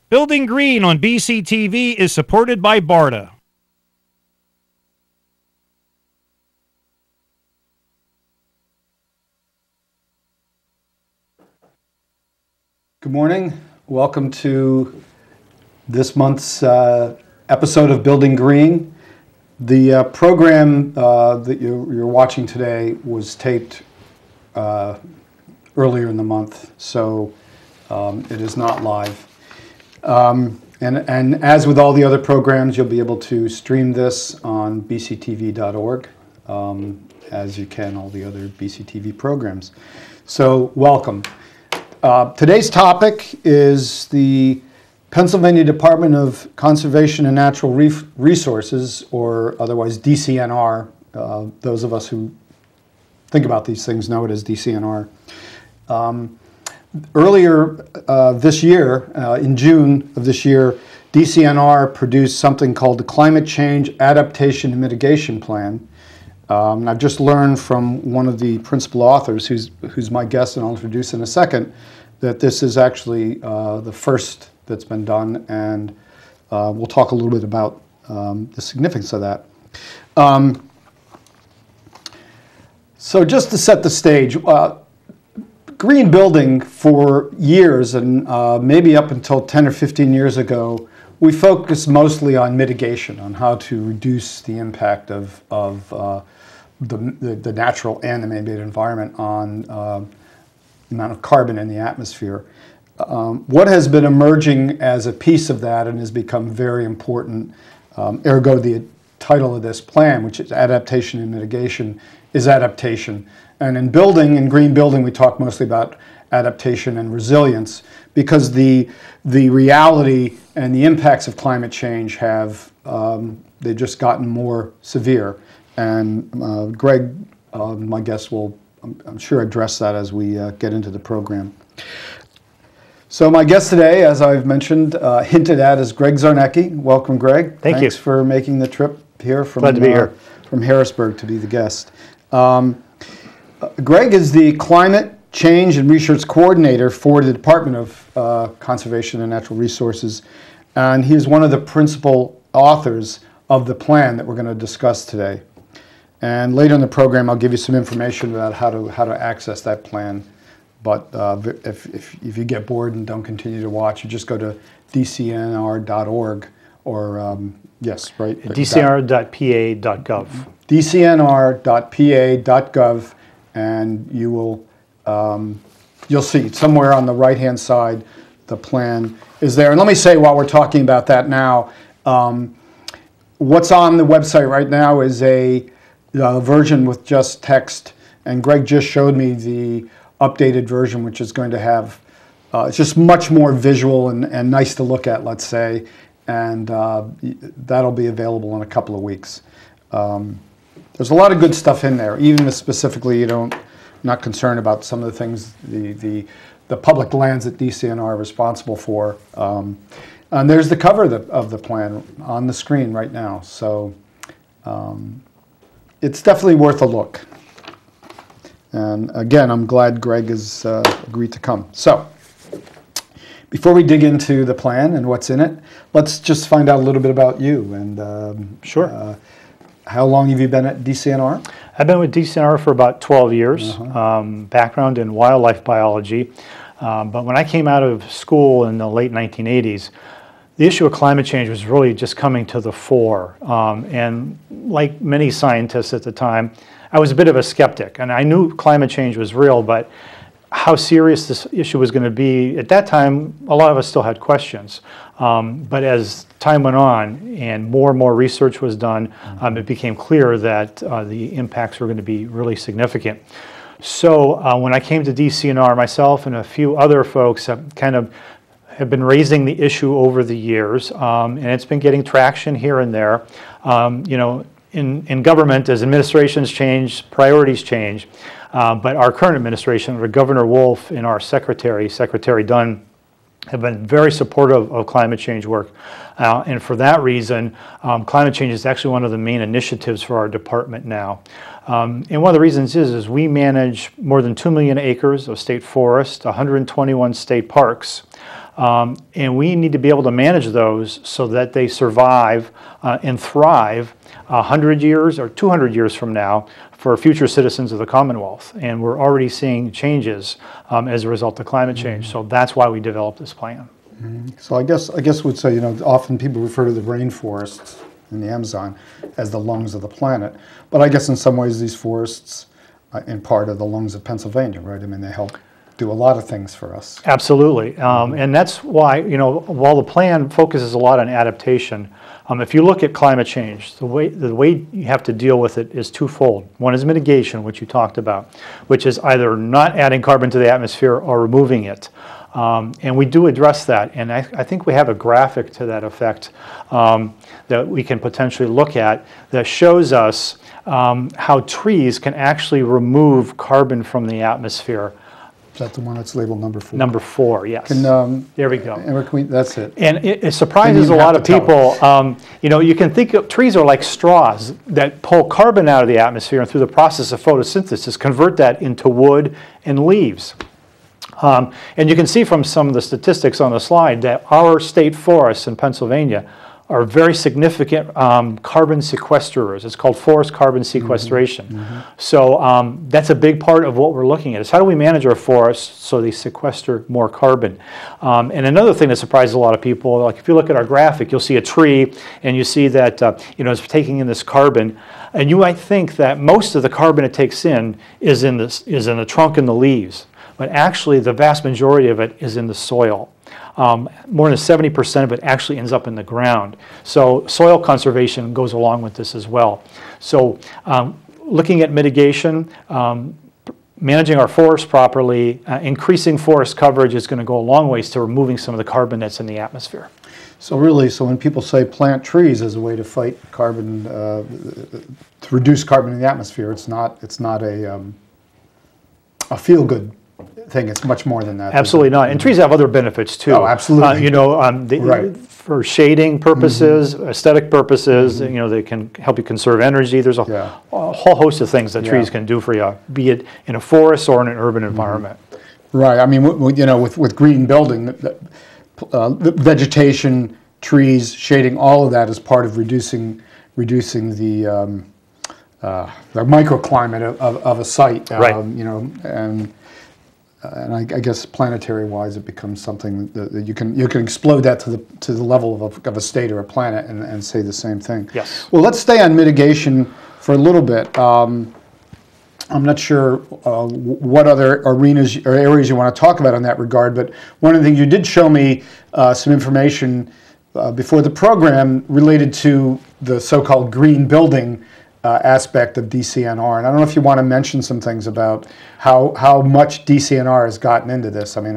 Building Green on BCTV is supported by BARDA. Good morning. Welcome to this month's episode of Building Green. The program that you're watching today was taped earlier in the month, so it is not live. And as with all the other programs, you'll be able to stream this on bctv.org, as you can all the other BCTV programs. So welcome. Today's topic is the Pennsylvania Department of Conservation and Natural Resources, or otherwise DCNR. Those of us who think about these things know it as DCNR. Earlier this year, in June of this year, DCNR produced something called the Climate Change Adaptation and Mitigation Plan. And I've just learned from one of the principal authors, who's my guest and I'll introduce in a second, that this is actually the first that's been done, and we'll talk a little bit about the significance of that. So just to set the stage, green building for years, and maybe up until 10 or 15 years ago, we focused mostly on mitigation, on how to reduce the impact of the natural and the man-made environment on the amount of carbon in the atmosphere. What has been emerging as a piece of that and has become very important, ergo the title of this plan, which is Adaptation and Mitigation, is adaptation. And in green building, we talk mostly about adaptation and resilience, because the reality and the impacts of climate change have they've just gotten more severe. And Greg, my guest, will, I'm sure, address that as we get into the program. So my guest today, as I've mentioned, hinted at, is Greg Czarnecki. Welcome, Greg. Thanks for making the trip here from Glad to be here. From Harrisburg to be the guest. Greg is the Climate Change and Research Coordinator for the Department of Conservation and Natural Resources, and he is one of the principal authors of the plan that we're going to discuss today. And later in the program, I'll give you some information about how to access that plan. But if you get bored and don't continue to watch, you just go to dcnr.org or yes, right? dcnr.pa.gov. dcnr.pa.gov, and you'll see somewhere on the right-hand side the plan is there. And let me say, while we're talking about that now, what's on the website right now is a version with just text, and Greg just showed me the updated version, which is going to have it's just much more visual and nice to look at, let's say, and that'll be available in a couple of weeks. There's a lot of good stuff in there, even if specifically not concerned about some of the things, the public lands that DCNR are responsible for. And there's the cover of the plan on the screen right now. So it's definitely worth a look. And again, I'm glad Greg has agreed to come. So before we dig into the plan and what's in it, let's just find out a little bit about you. And Sure. How long have you been at DCNR? I've been with DCNR for about 12 years, background in wildlife biology. But when I came out of school in the late 1980s, the issue of climate change was really just coming to the fore. And like many scientists at the time, I was a bit of a skeptic. And I knew climate change was real, but how serious this issue was going to be, at that time, a lot of us still had questions. But as time went on and more research was done, it became clear that the impacts were going to be really significant. So when I came to DCNR, myself and a few other folks have been raising the issue over the years, and it's been getting traction here and there. In government, as administrations change, priorities change. But our current administration, under Governor Wolf and our Secretary Dunn, have been very supportive of climate change work. And for that reason, climate change is actually one of the main initiatives for our department now. And one of the reasons is we manage more than 2 million acres of state forest, 121 state parks. And we need to be able to manage those so that they survive and thrive 100 years or 200 years from now for future citizens of the Commonwealth. And we're already seeing changes as a result of climate change. So that's why we developed this plan. So I guess we'd say, often people refer to the rainforests in the Amazon as the lungs of the planet. But I guess in some ways these forests, in part, are the lungs of Pennsylvania, right? I mean, they help do a lot of things for us. Absolutely. And that's why, while the plan focuses a lot on adaptation, if you look at climate change, the way you have to deal with it is twofold. One is mitigation, which you talked about, which is either not adding carbon to the atmosphere or removing it. And we do address that, and I think we have a graphic to that effect that we can potentially look at that shows us how trees can actually remove carbon from the atmosphere. Is that the one that's labeled number 4? Number 4, yes. There we go. That's it. And it surprises a lot of people. You can think of trees are like straws that pull carbon out of the atmosphere and through the process of photosynthesis convert that into wood and leaves. And you can see from some of the statistics on the slide that our state forests in Pennsylvania are very significant carbon sequesterers. It's called forest carbon sequestration. So that's a big part of what we're looking at is how do we manage our forests so they sequester more carbon. And another thing that surprises a lot of people, like if you look at our graphic, you'll see a tree and you see that it's taking in this carbon. And you might think that most of the carbon it takes in is in the trunk and the leaves. But actually the vast majority of it is in the soil. More than 70% of it actually ends up in the ground. So soil conservation goes along with this as well. So looking at mitigation, managing our forests properly, increasing forest coverage is going to go a long ways to removing some of the carbon that's in the atmosphere. So really, when people say plant trees as a way to fight carbon, to reduce carbon in the atmosphere, it's not a feel-good thing. It's much more than that. Absolutely not. And trees have other benefits too. Oh, absolutely. Right. For shading purposes, aesthetic purposes, they can help you conserve energy. There's a whole host of things that trees can do for you, be it in a forest or in an urban environment. Right. I mean, with green building, vegetation, trees, shading, all of that is part of reducing the microclimate of a site. Right. And I guess planetary-wise, it becomes something that you can explode that to the level of a state or a planet and say the same thing. Yes. Well, let's stay on mitigation for a little bit. I'm not sure what other arenas or areas you want to talk about in that regard, but one of the things you did show me some information before the program related to the so-called green building aspect of DCNR, and I don't know if you want to mention some things about how much DCNR has gotten into this. I mean,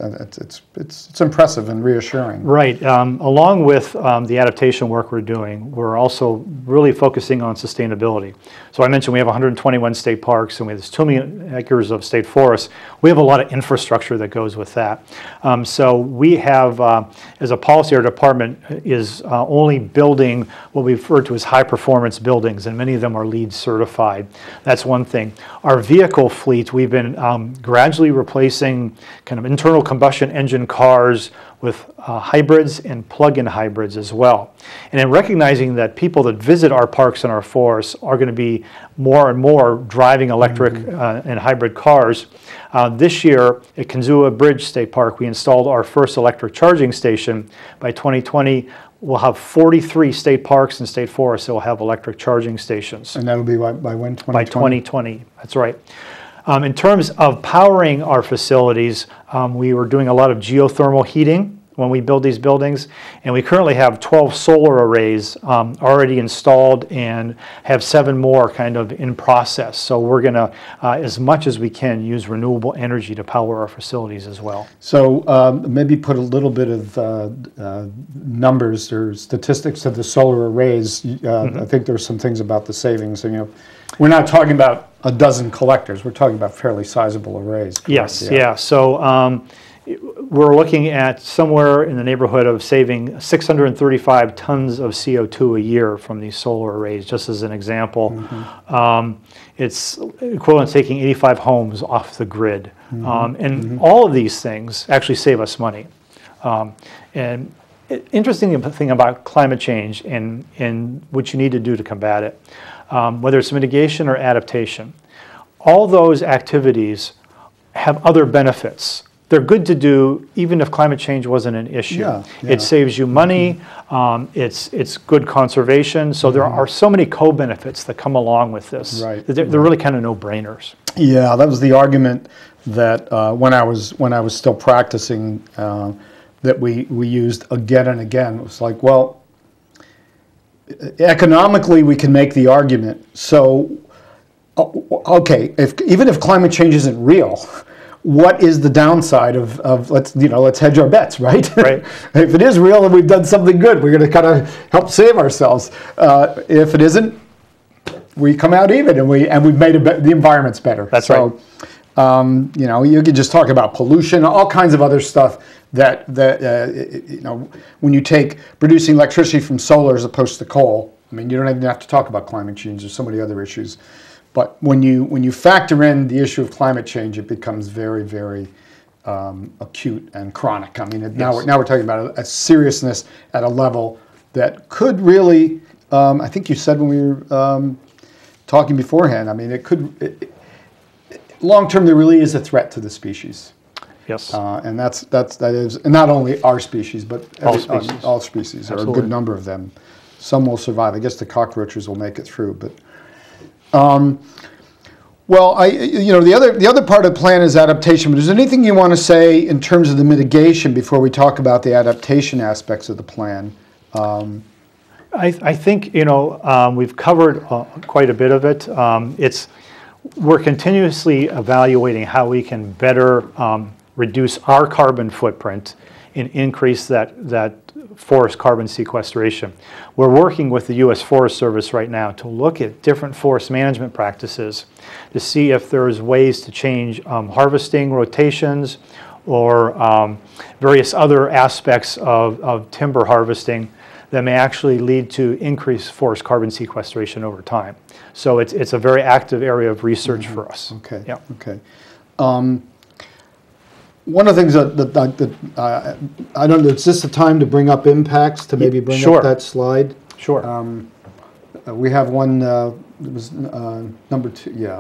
it's impressive and reassuring. Right. Along with the adaptation work we're doing, we're also really focusing on sustainability. So I mentioned we have 121 state parks and we have 2 million acres of state forests. We have a lot of infrastructure that goes with that. So we have, as a policy, our department is only building what we refer to as high performance buildings, and many of them are LEED certified. That's one thing. Our vehicle fleet, we've been gradually replacing kind of internal combustion engine cars with hybrids and plug-in hybrids as well. And in recognizing that people that visit our parks and our forests are going to be more and more driving electric and hybrid cars, this year at Kinzua Bridge State Park, we installed our first electric charging station. By 2020, we'll have 43 state parks and state forests that will have electric charging stations. And that'll be by when? 2020? By 2020, that's right. In terms of powering our facilities, we were doing a lot of geothermal heating when we build these buildings, and we currently have 12 solar arrays already installed and have 7 more kind of in process. So we're going to, as much as we can, use renewable energy to power our facilities as well. So maybe put a little bit of numbers or statistics to the solar arrays. I think there's some things about the savings. We're not talking about a dozen collectors. We're talking about fairly sizable arrays. Correct? Yes, yeah. So we're looking at somewhere in the neighborhood of saving 635 tons of CO2 a year from these solar arrays, just as an example. It's equivalent to taking 85 homes off the grid. And all of these things actually save us money. And interesting thing about climate change and what you need to do to combat it, whether it's mitigation or adaptation, all those activities have other benefits. They're good to do even if climate change wasn't an issue. Yeah. It saves you money, it's good conservation, so there are so many co-benefits that come along with this. Right. They're really kind of no-brainers. Yeah, that was the argument that when I was still practicing that we used again and again. It was like, well, economically we can make the argument. So, okay, even if climate change isn't real, what is the downside of let's hedge our bets, right? Right. If it is real and we've done something good, we're going to kind of help save ourselves. If it isn't, we come out even, and we've made the environment's better. That's right. You could just talk about pollution, all kinds of other stuff that when you take producing electricity from solar as opposed to coal. I mean, you don't even have to talk about climate change. There's so many other issues. But when you factor in the issue of climate change, it becomes very, very acute and chronic. I mean, now we're talking about a seriousness at a level that could really, I think you said when we were talking beforehand, I mean, it could, long term, there really is a threat to the species. Yes. And that is, and not only our species, but all species, or a good number of them. Some will survive. I guess the cockroaches will make it through, but. Well, the other part of the plan is adaptation. But is there anything you want to say in terms of the mitigation before we talk about the adaptation aspects of the plan? I think we've covered quite a bit of it. We're continuously evaluating how we can better reduce our carbon footprint and increase that forest carbon sequestration. We're working with the U.S. Forest Service right now to look at different forest management practices to see if there's ways to change harvesting rotations or various other aspects of timber harvesting that may actually lead to increased forest carbon sequestration over time. So it's a very active area of research for us. Okay. Yeah. Okay. One of the things that I don't know, is this the time to bring up impacts, to maybe bring up that slide? Sure. We have one, it was number 2, yeah.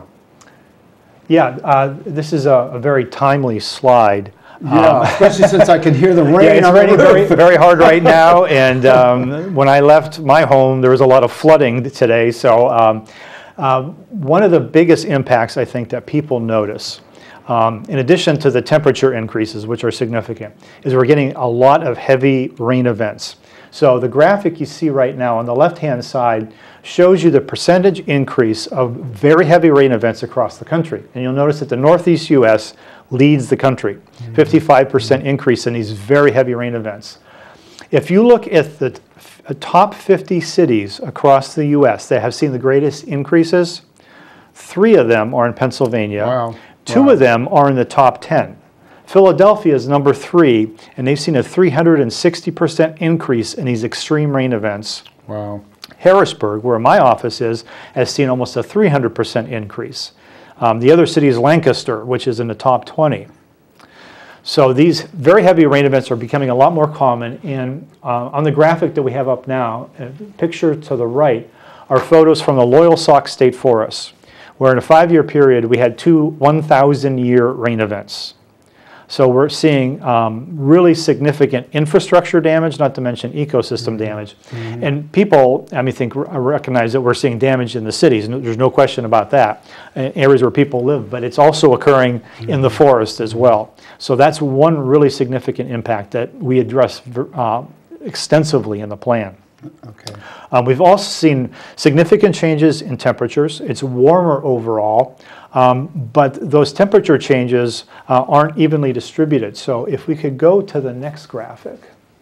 Yeah, this is a very timely slide. Yeah, especially since I can hear the rain. Yeah, it's raining very, very hard right now, and when I left my home, there was a lot of flooding today. So one of the biggest impacts I think that people notice, in addition to the temperature increases, which are significant, is we're getting a lot of heavy rain events. So the graphic you see right now on the left-hand side shows you the percentage increase of very heavy rain events across the country. And you'll notice that the Northeast U.S. leads the country, 55% increase in these very heavy rain events. If you look at the top 50 cities across the U.S. that have seen the greatest increases, 3 of them are in Pennsylvania. Wow. 2 of them are in the top 10. Philadelphia is number 3, and they've seen a 360% increase in these extreme rain events. Wow. Harrisburg, where my office is, has seen almost a 300% increase. The other city is Lancaster, which is in the top 20. So these very heavy rain events are becoming a lot more common. And on the graphic that we have up now, picture to the right, are photos from the Loyalsock State Forest, where in a 5-year period we had 2 1,000-year rain events. So we're seeing really significant infrastructure damage, not to mention ecosystem damage. And people, recognize that we're seeing damage in the cities. There's no question about that, areas where people live. But it's also occurring in the forest as well. So that's one really significant impact that we address extensively in the plan. Okay. We've also seen significant changes in temperatures. It's warmer overall, but those temperature changes aren't evenly distributed. So if we could go to the next graphic.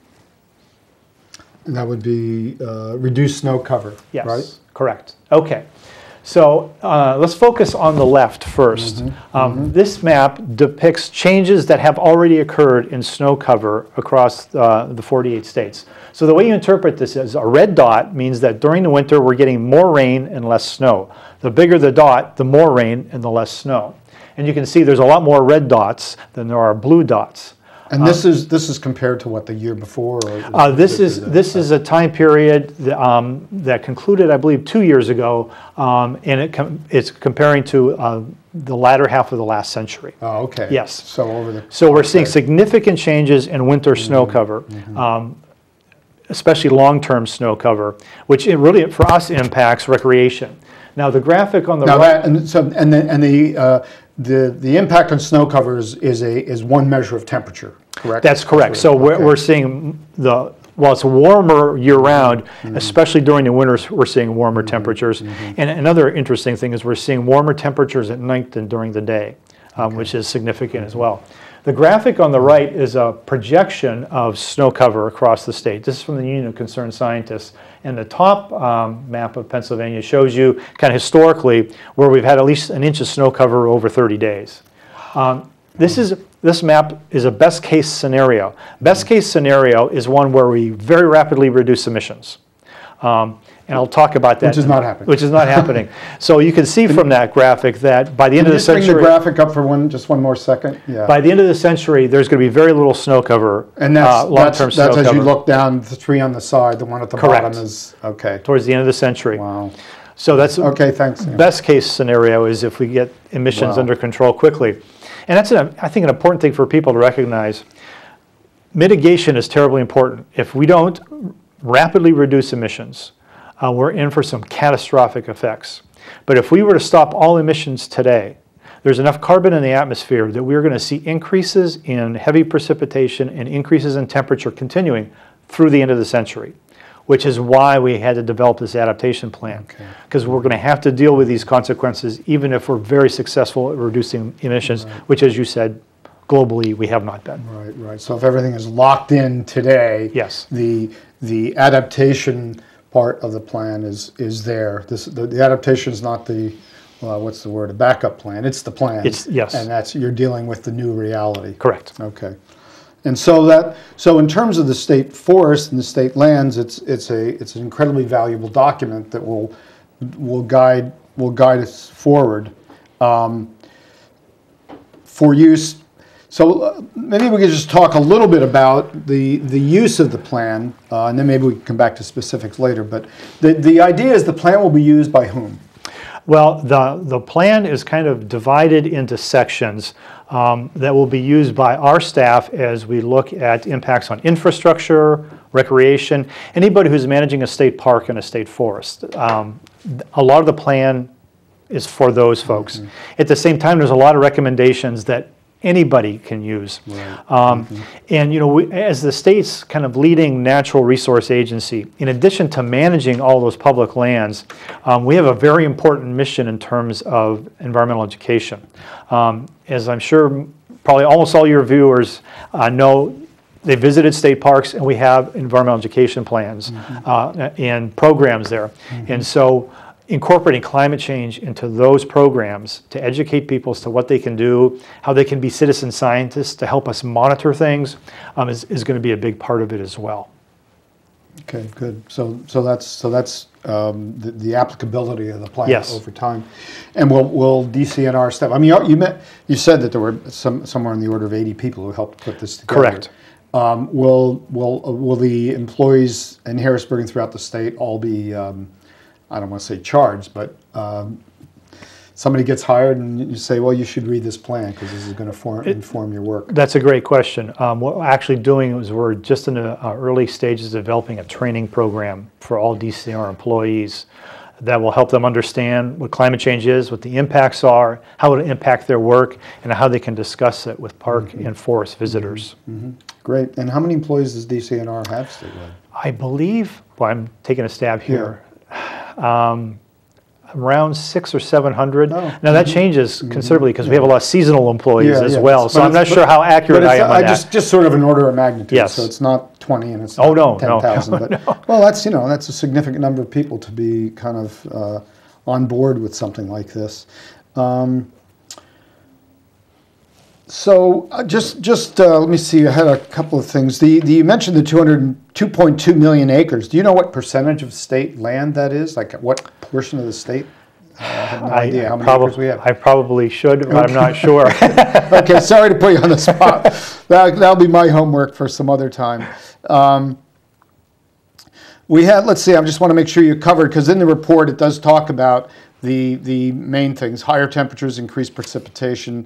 And that would be reduced snow cover, yes, right? Correct. Okay. So let's focus on the left first. This map depicts changes that have already occurred in snow cover across the 48 states. So the way you interpret this is a red dot means that during the winter we're getting more rain and less snow. The bigger the dot, the more rain and the less snow. And you can see there's a lot more red dots than there are blue dots. And this is compared to what, the year before? Or this is a time period that concluded, I believe, 2 years ago, and it's comparing to the latter half of the last century. Oh, okay. Yes. So we're seeing significant changes in winter snow cover, especially long-term snow cover, which it really for us impacts recreation. Now the graphic on the right. The impact on snow cover is one measure of temperature, correct? That's correct. So we're seeing while it's warmer year-round, especially during the winters, we're seeing warmer temperatures. And another interesting thing is we're seeing warmer temperatures at night than during the day, which is significant as well. The graphic on the right is a projection of snow cover across the state. This is from the Union of Concerned Scientists. And the top map of Pennsylvania shows you kind of historically where we've had at least an inch of snow cover over 30 days. This map is a best case scenario. Best case scenario is one where we very rapidly reduce emissions. And I'll talk about that. Which is not happening. Which is not happening. So you can see from that graphic that by the end of the century. Bring the graphic up for just one more second. Yeah. By the end of the century, there's going to be very little snow cover. And that's as you look down the tree on the side. The one at the bottom is okay. Towards the end of the century. Wow. So that's okay. Thanks. Best case scenario is if we get emissions under control quickly, and that's I think an important thing for people to recognize. Mitigation is terribly important. If we don't rapidly reduce emissions, we're in for some catastrophic effects. But if we were to stop all emissions today, there's enough carbon in the atmosphere that we're going to see increases in heavy precipitation and increases in temperature continuing through the end of the century, which is why we had to develop this adaptation plan. Because we're going to have to deal with these consequences even if we're very successful at reducing emissions, which, as you said, globally we have not been. Right. So if everything is locked in today, yes, the adaptation part of the plan is there. The adaptation is not the what's the word? A backup plan. It's the plan. Yes, and you're dealing with the new reality. Correct. Okay. And so in terms of the state forest and the state lands, it's an incredibly valuable document that will guide us forward for use. So maybe we could just talk a little bit about the use of the plan, and then maybe we can come back to specifics later. But the idea is the plan will be used by whom? Well, the plan is kind of divided into sections that will be used by our staff as we look at impacts on infrastructure, recreation, anybody who's managing a state park and a state forest. A lot of the plan is for those folks. At the same time, there's a lot of recommendations that anybody can use. And as the state's kind of leading natural resource agency, in addition to managing all those public lands, we have a very important mission in terms of environmental education. As I'm sure probably almost all your viewers know, they visited state parks and we have environmental education plans and programs there. And so incorporating climate change into those programs to educate people as to what they can do, how they can be citizen scientists to help us monitor things is going to be a big part of it as well. Okay, good. So that's the applicability of the plan over time, and will DCNR staff? I mean, you said that there were somewhere in the order of 80 people who helped put this together. Correct. Will the employees in Harrisburg and throughout the state all be I don't want to say charged, but somebody gets hired and you say, well, you should read this plan because this is going to inform your work? That's a great question. What we're actually doing is we're just in the early stages of developing a training program for all DCNR employees that will help them understand what climate change is, what the impacts are, how it will impact their work, and how they can discuss it with park and forest visitors. Great. And how many employees does DCNR have statewide? I believe, well, I'm taking a stab here. Around 600 or 700. Now that changes considerably because we have a lot of seasonal employees as well. So I'm not sure how accurate I am on that. Just sort of an order of magnitude. Yes. So it's not 20 and it's not 10,000. But well, that's that's a significant number of people to be kind of on board with something like this. So just let me see. I had a couple of things. You mentioned the 2.2 million acres. Do you know what percentage of state land that is? Like what portion of the state I have no idea how many acres we have. I probably should, but I'm not sure. Okay, sorry to put you on the spot. That'll be my homework for some other time. We had, let's see, I just want to make sure you're covered, because in the report it does talk about the main things: higher temperatures, increased precipitation,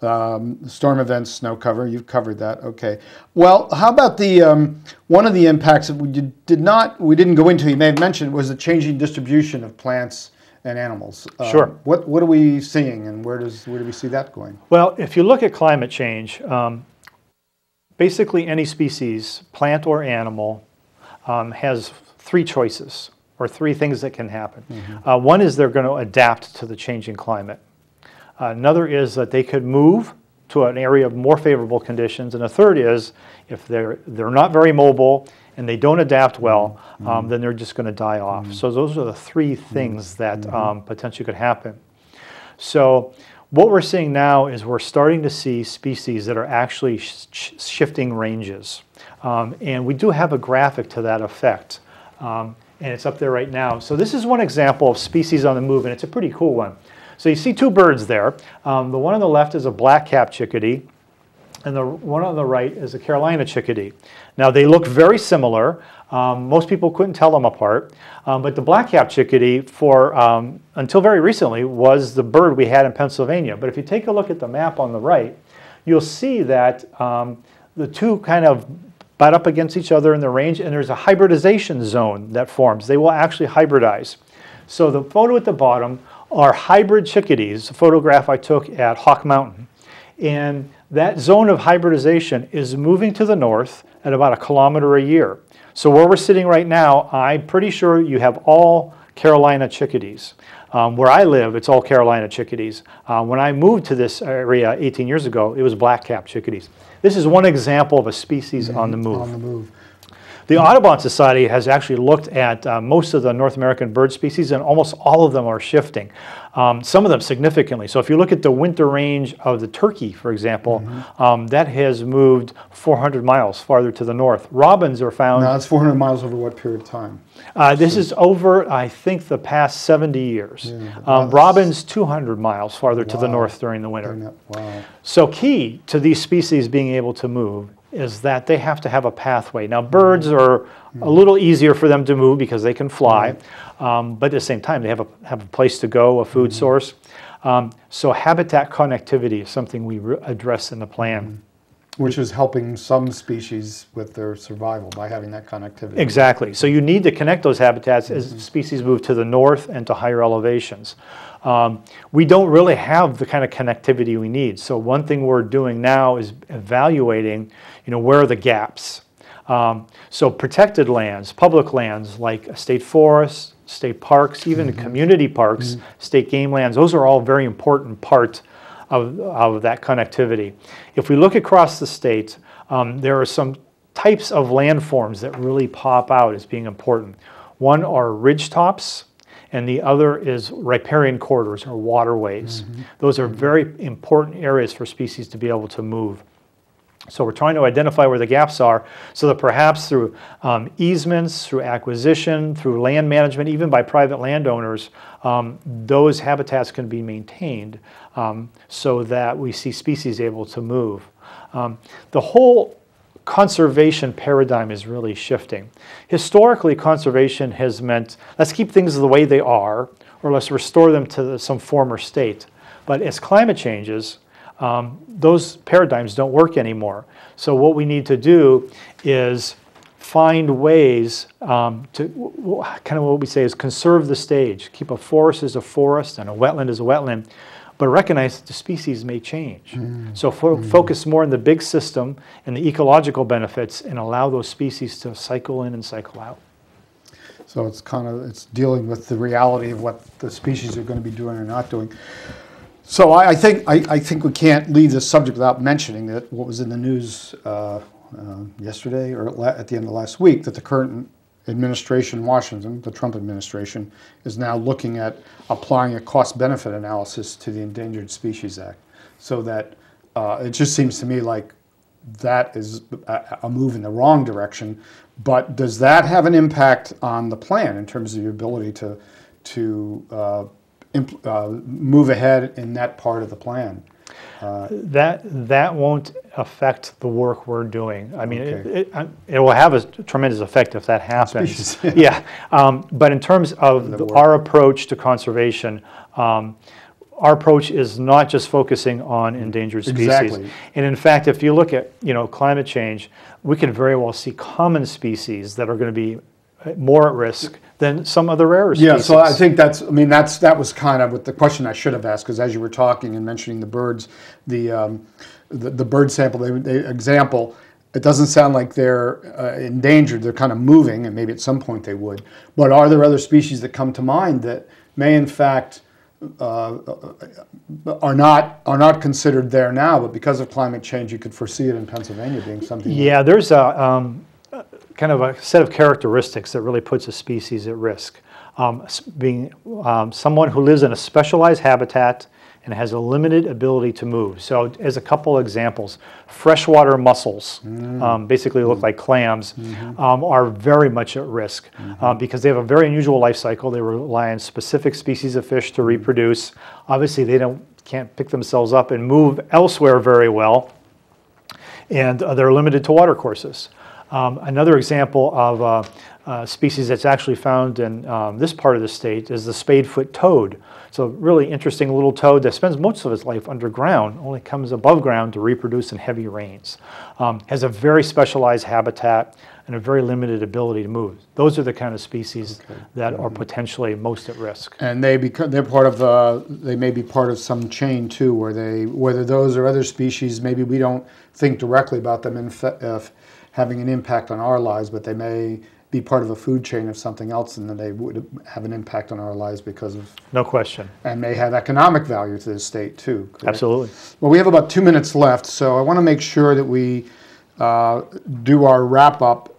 storm events, snow cover. You've covered that. Okay. Well, how about the one of the impacts that we didn't go into, you may have mentioned, was the changing distribution of plants and animals. Sure. What are we seeing, and where do we see that going? Well, if you look at climate change, basically any species, plant or animal, has three choices, or three things that can happen. Mm-hmm. One is they're going to adapt to the changing climate. Another is that they could move to an area of more favorable conditions. And a third is if they're not very mobile and they don't adapt well, then they're just going to die off. So those are the three things that potentially could happen. So what we're seeing now is we're starting to see species that are actually shifting ranges. And we do have a graphic to that effect. And it's up there right now. So this is one example of species on the move, and it's a pretty cool one. So you see two birds there. The one on the left is a black-capped chickadee, and the one on the right is a Carolina chickadee. Now they look very similar. Most people couldn't tell them apart, but the black-capped chickadee, until very recently, was the bird we had in Pennsylvania. But if you take a look at the map on the right, you'll see that the two kind of butt up against each other in the range, and there's a hybridization zone that forms. They will actually hybridize. So the photo at the bottom are hybrid chickadees, a photograph I took at Hawk Mountain. And that zone of hybridization is moving to the north at about 1 kilometer a year. So where we're sitting right now, I'm pretty sure you have all Carolina chickadees. Where I live, it's all Carolina chickadees. When I moved to this area 18 years ago, it was black-capped chickadees. This is one example of a species on the move. On the move. The Audubon Society has actually looked at most of the North American bird species, and almost all of them are shifting, some of them significantly. So if you look at the winter range of the turkey, for example, that has moved 400 miles farther to the north. Robins are found... Now, that's 400 miles over what period of time? This is over, I think, the past 70 years. Yeah, robins, 200 miles farther to the north during the winter. Wow. So key to these species being able to move is that they have to have a pathway. Now, birds are a little easier for them to move because they can fly, but at the same time, they have a place to go, a food source. So habitat connectivity is something we address in the plan. Which is helping some species with their survival by having that connectivity. Exactly. So you need to connect those habitats as species move to the north and to higher elevations. We don't really have the kind of connectivity we need. So one thing we're doing now is evaluating, where are the gaps. So protected lands, public lands like state forests, state parks, even community parks, state game lands, those are all very important part of that connectivity. If we look across the state, there are some types of landforms that really pop out as being important. One are ridge tops, and the other is riparian corridors or waterways. Those are very important areas for species to be able to move. So we're trying to identify where the gaps are so that perhaps through easements, through acquisition, through land management, even by private landowners, those habitats can be maintained so that we see species able to move. The whole conservation paradigm is really shifting. Historically, conservation has meant let's keep things the way they are, or let's restore them to some former state. But as climate changes, those paradigms don't work anymore. So what we need to do is find ways to, kind of what we say is conserve the stage. Keep a forest as a forest and a wetland as a wetland, but recognize that the species may change. So focus more on the big system and the ecological benefits and allow those species to cycle in and cycle out. So it's dealing with the reality of what the species are going to be doing or not doing. So I think we can't leave this subject without mentioning that what was in the news yesterday or at the end of last week, that the current administration in Washington, the Trump administration, is now looking at applying a cost-benefit analysis to the Endangered Species Act. So that it just seems to me like that is a move in the wrong direction. But does that have an impact on the plan in terms of your ability to move ahead in that part of the plan? That won't affect the work we're doing. I mean, Okay. it will have a tremendous effect if that happens. Species. Yeah, but in terms of our approach to conservation, our approach is not just focusing on endangered species. Exactly. And in fact, if you look at climate change, we can very well see common species that are going to be more at risk than some other rarer species. Yeah, so I think that was kind of what the question I should have asked, because as you were talking and mentioning the birds, the bird sample, example, it doesn't sound like they're endangered. They're kind of moving, and maybe at some point they would. But are there other species that come to mind that may in fact are not considered there now, but because of climate change, you could foresee it in Pennsylvania being something? Yeah, there's a kind of a set of characteristics that really puts a species at risk. Being someone who lives in a specialized habitat and has a limited ability to move. So as a couple examples, freshwater mussels, basically look like clams, are very much at risk because they have a very unusual life cycle. They rely on specific species of fish to reproduce. Obviously, they can't pick themselves up and move elsewhere very well, and they're limited to watercourses. Another example of a species that's actually found in this part of the state is the spadefoot toad. So a really interesting little toad that spends most of its life underground, only comes above ground to reproduce in heavy rains. Has a very specialized habitat and a very limited ability to move. Those are the kind of species that are potentially most at risk. And they may be part of some chain too, whether those or other species, maybe we don't think directly about them having an impact on our lives, but they may be part of a food chain of something else, and then they would have an impact on our lives because of... No question. And may have economic value to the state too. Correct? Absolutely. Well, we have about 2 minutes left, so I want to make sure that we do our wrap up.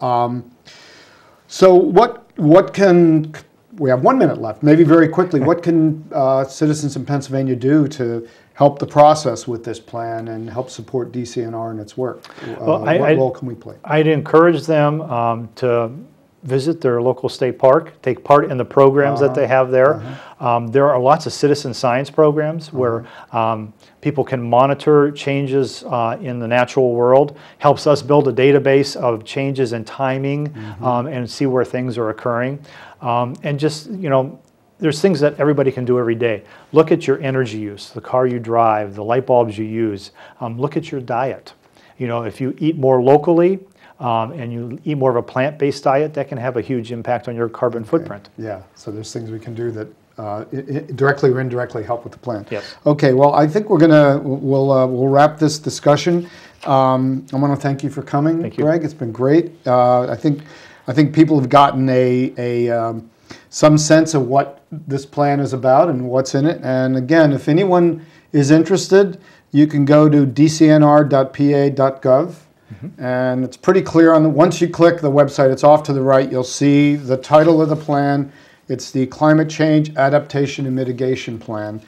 So what can... We have 1 minute left. Maybe very quickly, what can citizens in Pennsylvania do to help the process with this plan and help support DCNR in its work? What role can we play? I'd encourage them to visit their local state park, take part in the programs that they have there. There are lots of citizen science programs where people can monitor changes in the natural world, helps us build a database of changes in timing and see where things are occurring. And just, there's things that everybody can do every day. Look at your energy use, the car you drive, the light bulbs you use. Look at your diet. If you eat more locally and you eat more of a plant-based diet, that can have a huge impact on your carbon footprint. Yeah, so there's things we can do that directly or indirectly help with the plan. Yes. Okay, well, I think we'll wrap this discussion. I want to thank you for coming, Thank you. Greg. It's been great. I think people have gotten some sense of what this plan is about and what's in it. And again, if anyone is interested, you can go to dcnr.pa.gov. And it's pretty clear once you click the website, it's off to the right, you'll see the title of the plan. It's the Climate Change Adaptation and Mitigation Plan.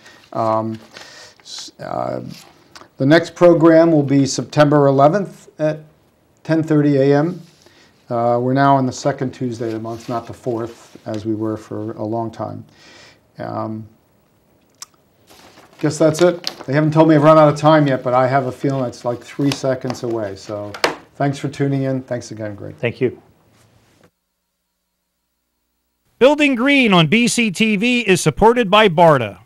The next program will be September 11th at 10:30 a.m. We're now on the second Tuesday of the month, not the fourth, as we were for a long time. Guess that's it. They haven't told me I've run out of time yet, but I have a feeling it's like 3 seconds away. So thanks for tuning in. Thanks again, Greg. Thank you. Building Green on BCTV is supported by BARDA.